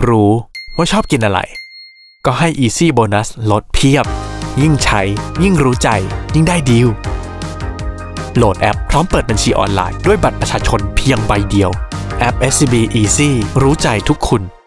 รู้ว่าชอบกินอะไรก็ให้ Easy Bonus ลดเพียบยิ่งใช้ยิ่งรู้ใจยิ่งได้ดีลโหลดแอปพร้อมเปิดบัญชีออนไลน์ด้วยบัตรประชาชนเพียงใบเดียวแอป SCB Easy รู้ใจทุกคุณ